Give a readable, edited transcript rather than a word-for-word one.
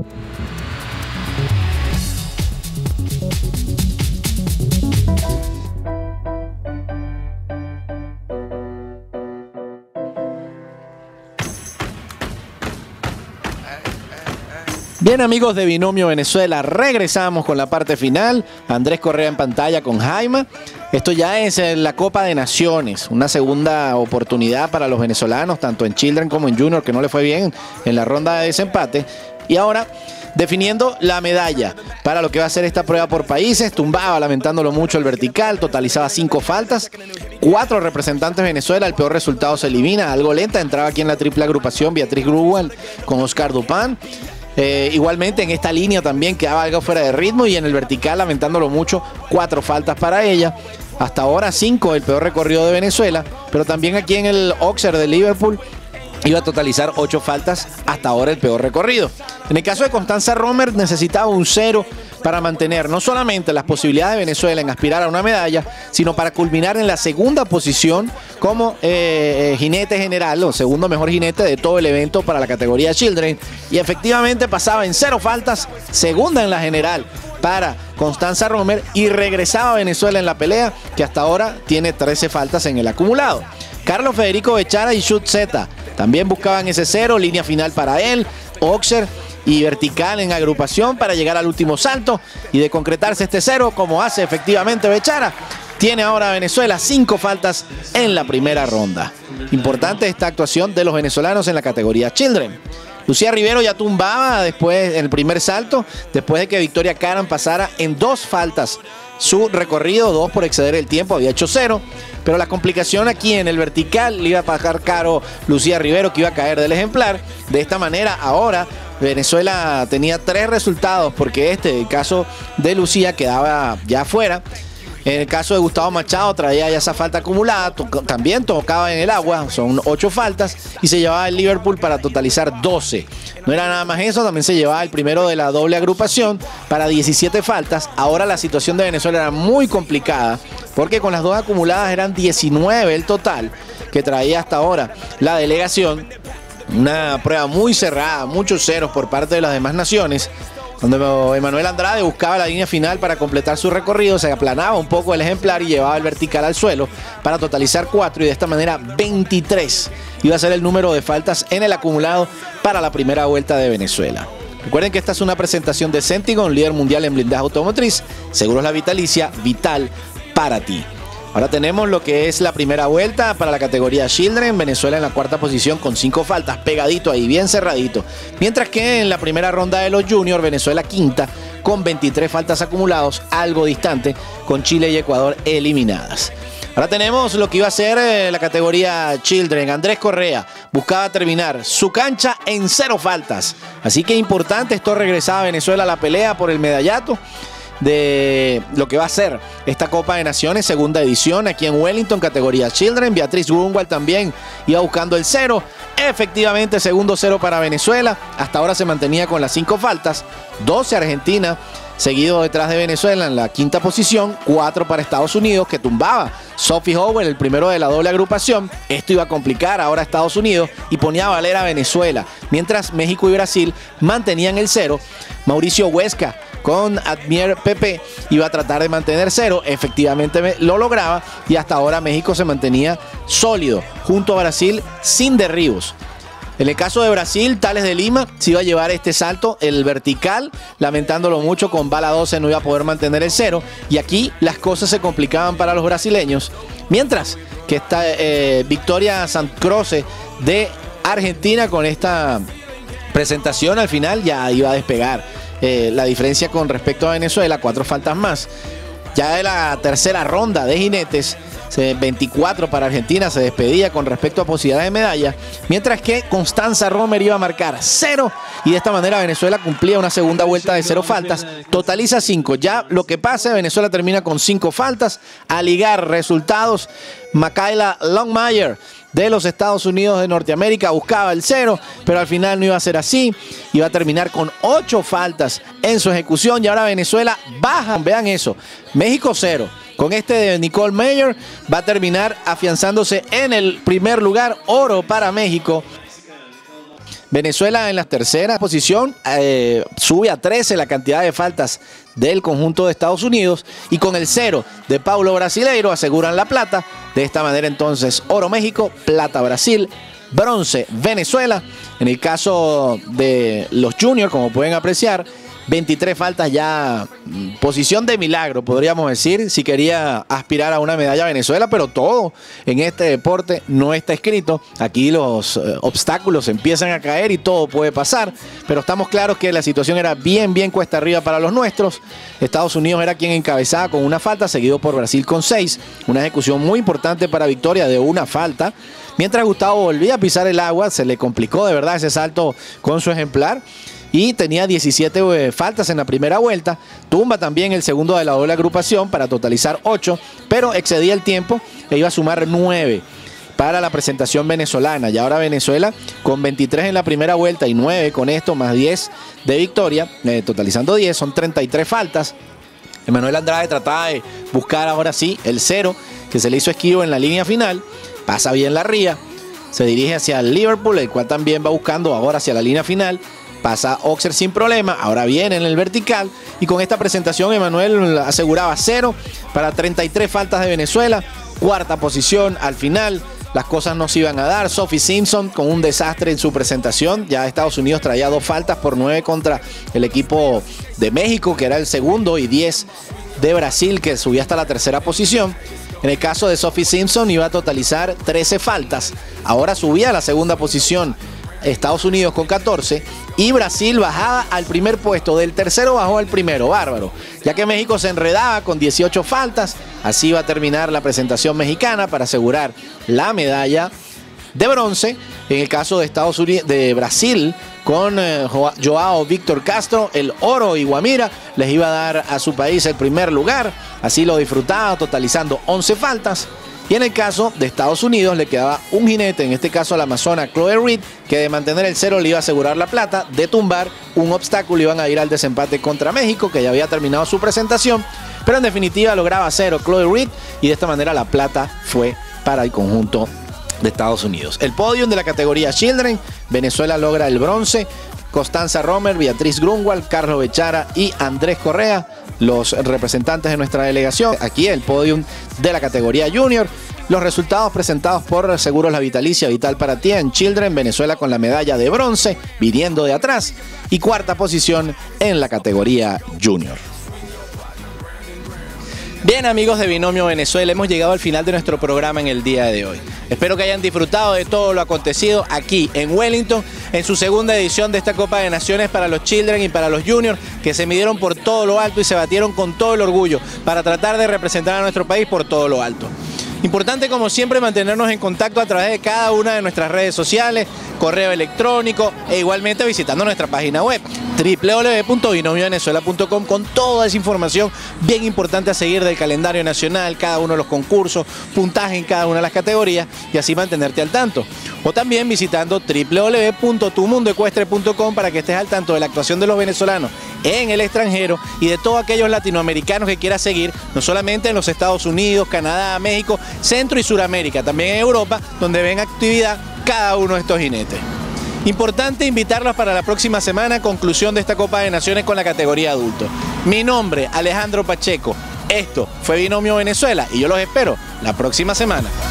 Bien, amigos de Binomio Venezuela, regresamos con la parte final. Andrés Correa en pantalla con Jaime. Esto ya es la Copa de Naciones, una segunda oportunidad para los venezolanos, tanto en Children como en Junior, que no le fue bien en la ronda de desempate. Y ahora definiendo la medalla para lo que va a ser esta prueba por países. Tumbaba, lamentándolo mucho, el vertical, totalizaba 5 faltas. 4 representantes de Venezuela, el peor resultado se elimina, algo lenta. Entraba aquí en la triple agrupación Beatriz Grunwald con Oscar Dupin. Igualmente en esta línea también quedaba algo fuera de ritmo, y en el vertical, lamentándolo mucho, 4 faltas para ella. Hasta ahora 5, el peor recorrido de Venezuela, pero también aquí en el Auxerre de Liverpool iba a totalizar 8 faltas, hasta ahora el peor recorrido. En el caso de Constanza Romer, necesitaba un 0 para mantener no solamente las posibilidades de Venezuela en aspirar a una medalla, sino para culminar en la segunda posición como jinete general, o segundo mejor jinete de todo el evento para la categoría Children. Y efectivamente pasaba en 0 faltas, segunda en la general para Constanza Romer, y regresaba a Venezuela en la pelea, que hasta ahora tiene 13 faltas en el acumulado. Carlos Federico Bechara y Shut Zeta también buscaban ese 0, línea final para él, Auxerre y vertical en agrupación para llegar al último salto, y de concretarse este 0, como hace efectivamente Bechara, tiene ahora Venezuela 5 faltas en la primera ronda. Importante esta actuación de los venezolanos en la categoría Children. Lucía Rivero ya tumbaba después en el primer salto, después de que Victoria Caram pasara en 2 faltas su recorrido, 2 por exceder el tiempo, había hecho 0, pero la complicación aquí en el vertical le iba a pagar caro Lucía Rivero, que iba a caer del ejemplar. De esta manera ahora Venezuela tenía 3 resultados, porque el caso de Lucía quedaba ya fuera. En el caso de Gustavo Machado traía ya esa falta acumulada, también tocaba en el agua, son 8 faltas, y se llevaba el Liverpool para totalizar 12. No era nada más eso, también se llevaba el primero de la doble agrupación para 17 faltas. Ahora la situación de Venezuela era muy complicada, porque con las 2 acumuladas eran 19 el total que traía hasta ahora la delegación. Una prueba muy cerrada, muchos ceros por parte de las demás naciones, donde Emanuel Andrade buscaba la línea final para completar su recorrido, se aplanaba un poco el ejemplar y llevaba el vertical al suelo para totalizar 4, y de esta manera 23 iba a ser el número de faltas en el acumulado para la primera vuelta de Venezuela. Recuerden que esta es una presentación de Centigon, líder mundial en blindaje automotriz. Seguros La Vitalicia, vital para ti. Ahora tenemos lo que es la primera vuelta para la categoría Children. Venezuela en la 4ª posición con 5 faltas, pegadito ahí, bien cerradito. Mientras que en la primera ronda de los Junior, Venezuela 5ª con 23 faltas acumulados, algo distante, con Chile y Ecuador eliminadas. Ahora tenemos lo que iba a ser la categoría Children. Andrés Correa buscaba terminar su cancha en 0 faltas. Así que importante, esto regresaba a Venezuela a la pelea por el medallato de lo que va a ser esta Copa de Naciones, segunda edición aquí en Wellington, categoría Children. Beatriz Grunwald también iba buscando el 0. Efectivamente, segundo 0 para Venezuela. Hasta ahora se mantenía con las 5 faltas. 12 Argentina, seguido detrás de Venezuela en la 5ª posición. 4 para Estados Unidos, que tumbaba Sophie Howell, el primero de la doble agrupación. Esto iba a complicar ahora a Estados Unidos y ponía a valer a Venezuela, mientras México y Brasil mantenían el 0. Mauricio Huesca con Admier Pepe iba a tratar de mantener 0, efectivamente lo lograba, y hasta ahora México se mantenía sólido junto a Brasil sin derribos. En el caso de Brasil, Tales de Lima se iba a llevar este salto, el vertical, lamentándolo mucho, con bala 12 no iba a poder mantener el 0, y aquí las cosas se complicaban para los brasileños, mientras que esta Victoria Santcroce de Argentina, con esta presentación al final ya iba a despegar. La diferencia con respecto a Venezuela, 4 faltas más. Ya de la tercera ronda de jinetes, 24 para Argentina, se despedía con respecto a posibilidades de medalla, mientras que Constanza Romer iba a marcar 0, y de esta manera Venezuela cumplía una segunda vuelta de 0 faltas, totaliza 5. Ya lo que pase, Venezuela termina con 5 faltas. A ligar resultados, Michaela Longmire de los Estados Unidos de Norteamérica buscaba el 0, pero al final no iba a ser así. Iba a terminar con 8 faltas en su ejecución, y ahora Venezuela baja. Vean eso, México 0. Con este de Nicole Mayer va a terminar afianzándose en el primer lugar, oro para México. Venezuela en la tercera posición, sube a 13 la cantidad de faltas del conjunto de Estados Unidos, y con el 0 de Paulo Brasileiro aseguran la plata. De esta manera entonces oro México, plata Brasil, bronce Venezuela. En el caso de los juniors, como pueden apreciar, 23 faltas ya, posición de milagro podríamos decir, si quería aspirar a una medalla Venezuela, pero todo en este deporte no está escrito. Aquí los obstáculos empiezan a caer y todo puede pasar, pero estamos claros que la situación era bien cuesta arriba para los nuestros. Estados Unidos era quien encabezaba con una falta, seguido por Brasil con 6, una ejecución muy importante para victoria de una falta. Mientras Gustavo volvía a pisar el agua, se le complicó de verdad ese salto con su ejemplar, y tenía 17 faltas en la primera vuelta. Tumba también el segundo de la doble agrupación para totalizar 8, pero excedía el tiempo e iba a sumar 9 para la presentación venezolana. Y ahora Venezuela con 23 en la primera vuelta y 9 con esto, más 10 de victoria, totalizando 10, son 33 faltas. Emanuel Andrade trataba de buscar ahora sí el 0, que se le hizo esquivo en la línea final. Pasa bien la ría, se dirige hacia el Liverpool, el cual también va buscando ahora hacia la línea final. Pasa Oxer sin problema, ahora viene en el vertical, y con esta presentación Emanuel aseguraba 0 para 33 faltas de Venezuela. Cuarta posición al final, las cosas no se iban a dar. Sophie Simpson con un desastre en su presentación. Ya Estados Unidos traía 2 faltas por 9 contra el equipo de México, que era el segundo, y 10 de Brasil, que subía hasta la tercera posición. En el caso de Sophie Simpson iba a totalizar 13 faltas, ahora subía a la segunda posición Estados Unidos con 14, y Brasil bajaba al primer puesto, del tercero bajó al primero, bárbaro, ya que México se enredaba con 18 faltas. Así iba a terminar la presentación mexicana para asegurar la medalla de bronce. En el caso de Estados Unidos, de Brasil, con Joao Víctor Castro, el oro y Guamira les iba a dar a su país el primer lugar. Así lo disfrutaba, totalizando 11 faltas. Y en el caso de Estados Unidos le quedaba un jinete, en este caso la amazona Chloe Reed, que de mantener el 0 le iba a asegurar la plata. De tumbar un obstáculo iban a ir al desempate contra México, que ya había terminado su presentación, pero en definitiva lograba 0 Chloe Reed, y de esta manera la plata fue para el conjunto de Estados Unidos. El podium de la categoría Children, Venezuela logra el bronce. Constanza Romer, Beatriz Grunwald, Carlos Bechara y Andrés Correa, los representantes de nuestra delegación. Aquí el podium de la categoría Junior. Los resultados presentados por Seguros La Vitalicia, Vital para ti. En Children, Venezuela con la medalla de bronce, viniendo de atrás, y cuarta posición en la categoría Junior. Bien, amigos de Binomio Venezuela, hemos llegado al final de nuestro programa en el día de hoy. Espero que hayan disfrutado de todo lo acontecido aquí en Wellington, en su segunda edición de esta Copa de Naciones para los Children y para los Juniors, que se midieron por todo lo alto y se batieron con todo el orgullo para tratar de representar a nuestro país por todo lo alto. Importante, como siempre, mantenernos en contacto a través de cada una de nuestras redes sociales, correo electrónico, e igualmente visitando nuestra página web www.binomiovenezuela.com, con toda esa información bien importante a seguir del calendario nacional, cada uno de los concursos, puntaje en cada una de las categorías, y así mantenerte al tanto. O también visitando www.tumundoecuestre.com para que estés al tanto de la actuación de los venezolanos en el extranjero y de todos aquellos latinoamericanos que quieras seguir, no solamente en los Estados Unidos, Canadá, México, Centro y Suramérica, también en Europa, donde ven actividad cada uno de estos jinetes. Importante invitarlos para la próxima semana, conclusión de esta Copa de Naciones con la categoría adulto. Mi nombre, Alejandro Pacheco. Esto fue Binomio Venezuela y yo los espero la próxima semana.